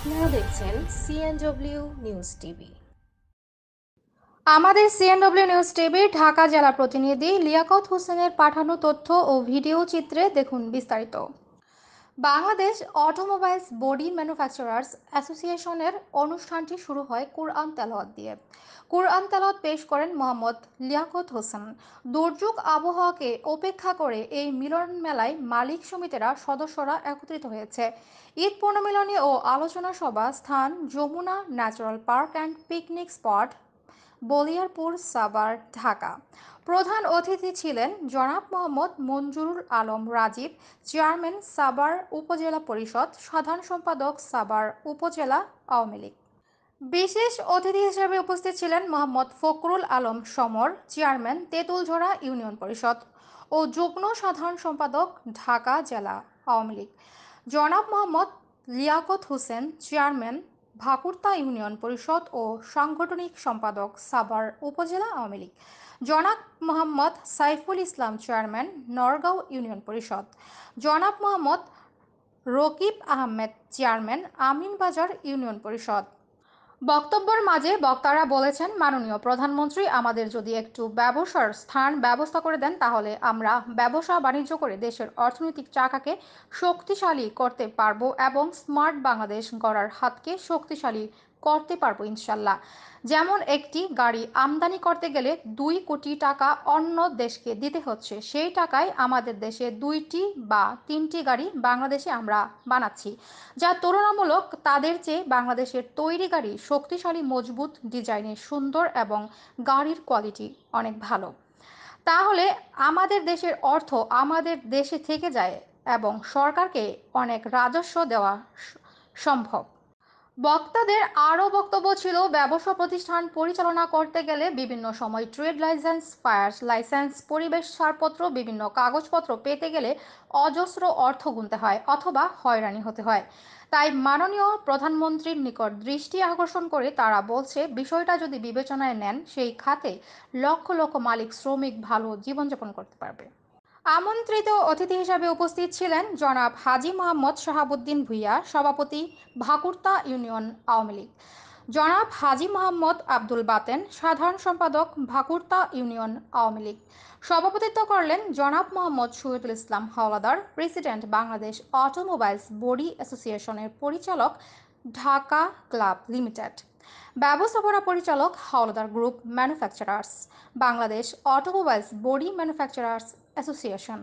আপনারা দেখছেন CNW news TV. আমাদের সিএনডব্লিউ নিউজ টিভির ঢাকা জেলা প্রতিনিধি লিয়াকত হোসেনের পাঠানো তথ্য ও ভিডিও চিত্রে দেখুন বিস্তারিত। বাংলাদেশ অটোমোবাইলস বডি ম্যানুফ্যাকচারার্স অ্যাসোসিয়েশনের অনুষ্ঠানটি শুরু হয় কুরআন তেলাওয়াত দিয়ে। কুরআন তেলাওয়াত পেশ করেন মোহাম্মদ লিয়াকত হোসেন। দুর্যোগ আবহাওয়াকে উপেক্ষা করে এই মিলন মেলায় মালিক সমিতিরা সদস্যরা একত্রিত হয়েছে। ঈদ পুনর্মিলনী ও আলোচনা সভা স্থান Jamuna natural park and picnic spot, Baliarpur, Savar, Dhaka. প্রধান অতিথি ছিলেন জনাব মোহাম্মদ মঞ্জুরুল আলম রাজীব, চেয়ারম্যান সাভার উপজেলা পরিষদ, সাধারণ সম্পাদক সাভার উপজেলা আওয়ামী লীগ। বিশেষ অতিথি হিসেবে উপস্থিত ছিলেন মোহাম্মদ ফখরুল আলম সমর, চেয়ারম্যান তেঁতুলঝরা ইউনিয়ন পরিষদ ও যুগ্ম সাধারণ সম্পাদক ঢাকা জেলা আওয়ামী লীগ। জনাব মোহাম্মদ লিয়াকত হোসেন, চেয়ারম্যান ভাকুরতা ইউনিয়ন পরিষদ ও সাংগঠনিক সম্পাদক সাভার উপজেলা আওয়ামী লীগ। জনাব মোহাম্মদ সাইফুল ইসলাম, চেয়ারম্যান নওগাঁ ইউনিয়ন পরিষদ। জনাব মোহাম্মদ রকিব আহমেদ, চেয়ারম্যান আমিনবাজার ইউনিয়ন পরিষদ। বক্তব্যের মাঝে বক্তারা বলেছেন, মাননীয় প্রধানমন্ত্রী আমাদের যদি একটু ব্যবসার স্থান ব্যবস্থা করে দেন তাহলে আমরা ব্যবসা বাণিজ্য করে দেশের অর্থনৈতিক চাকাকে শক্তিশালী করতে পারবো এবং স্মার্ট বাংলাদেশ গড়ার হাতকে শক্তিশালী করতে পারবো ইনশাল্লাহ। যেমন একটি গাড়ি আমদানি করতে গেলে 2 কোটি টাকা অন্য দেশকে দিতে হচ্ছে, সেই টাকায় আমাদের দেশে 2টি বা 3টি গাড়ি বাংলাদেশে আমরা বানাচ্ছি, যা তুলনামূলক তাদের চেয়ে বাংলাদেশের তৈরি গাড়ি শক্তিশালী, মজবুত, ডিজাইনে সুন্দর এবং গাড়ির কোয়ালিটি অনেক ভালো। তাহলে আমাদের দেশের অর্থ আমাদের দেশে থেকে যায় এবং সরকারকে অনেক রাজস্ব দেওয়া সম্ভব। বক্তাদের আরও বক্তব্য ছিল, ব্যবসা প্রতিষ্ঠান পরিচালনা করতে গেলে বিভিন্ন সময় ট্রেড লাইসেন্স, ফায়ার লাইসেন্স, পরিবেশ ছাড়পত্র, বিভিন্ন কাগজপত্র পেতে গেলে অজস্র অর্থ গুনতে হয় অথবা হয়রানি হতে হয়। তাই মাননীয় প্রধানমন্ত্রীর নিকট দৃষ্টি আকর্ষণ করে তারা বলছে, বিষয়টা যদি বিবেচনায় নেন সেই খাতে লক্ষ লক্ষ মালিক শ্রমিক ভালো জীবনযাপন করতে পারবে। আমন্ত্রিত অতিথি হিসাবে উপস্থিত ছিলেন জনাব হাজী মোহাম্মদ শাহাবুদ্দিন ভূঁইয়া, সভাপতি ভাকুরতা ইউনিয়ন আওয়ামী লীগ। জনাব হাজী মোহাম্মদ আব্দুল বাতেন, সাধারণ সম্পাদক ভাকুরতা ইউনিয়ন আওয়ামী লীগ। সভাপতিত্ব করলেন জনাব Mohammad Shahidul Islam Howlader, president Bangladesh automobiles body অ্যাসোসিয়েশনের পরিচালক, ঢাকা ক্লাব লিমিটেড। ব্যবস্থাপনা পরিচালক, Howlader group manufacturers, Bangladesh automobiles body manufacturers association.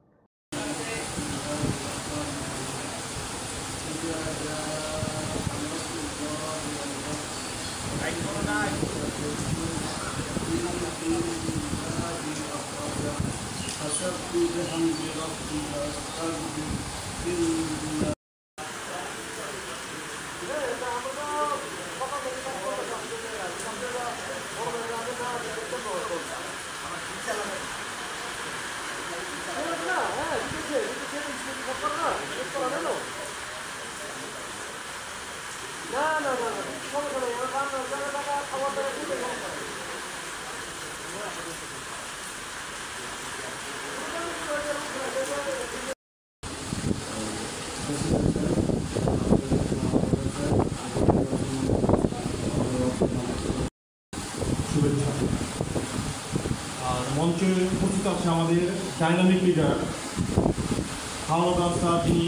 আর মঞ্চে উপস্থিত আছে আমাদের ডাইনামিক লিডার হাওলাদার স্যার, যিনি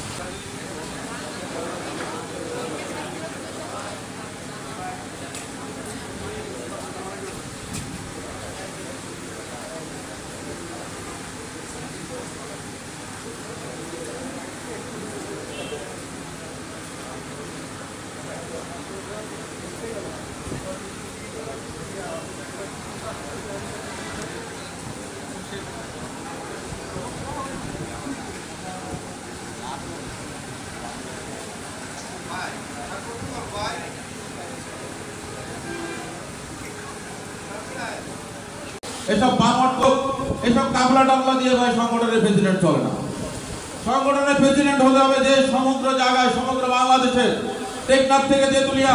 এসব বানোয়াট এসব কাবলা টাবলা দিয়ে ভাই সংগঠনের প্রেসিডেন্ট চলে না। সংগঠনের প্রেসিডেন্ট হতে হবে যে সমগ্র জায়গায়, সমগ্র বাংলাদেশে, টেকনাফ থেকে তেঁতুলিয়া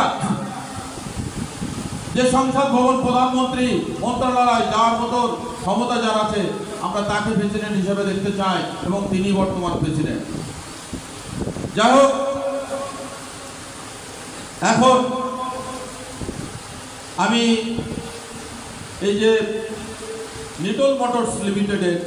যে সংসদ ভবন, প্রধানমন্ত্রী মন্ত্রণালয় যাওয়ার মতো ক্ষমতা যার আছে, আমরা তাকে প্রেসিডেন্ট হিসেবে দেখতে চাই এবং তিনি বর্তমান প্রেসিডেন্ট। যাই হোক, এখন আমি এই যে নিটল মোটরস লিমিটেডের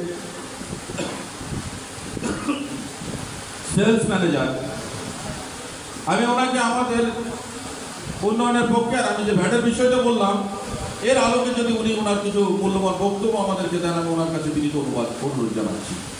সেলস ম্যানেজার, আমি ওনাকে আমাদের উন্নয়নের পক্ষে আর আমি যে ভ্যাটের বিষয়টা বললাম এর আলোকে যদি উনি ওনার কিছু মূল্যবান বক্তব্য আমাদেরকে দেন, আমি ওনার কাছে বিনীত অনুরোধ জানাচ্ছি।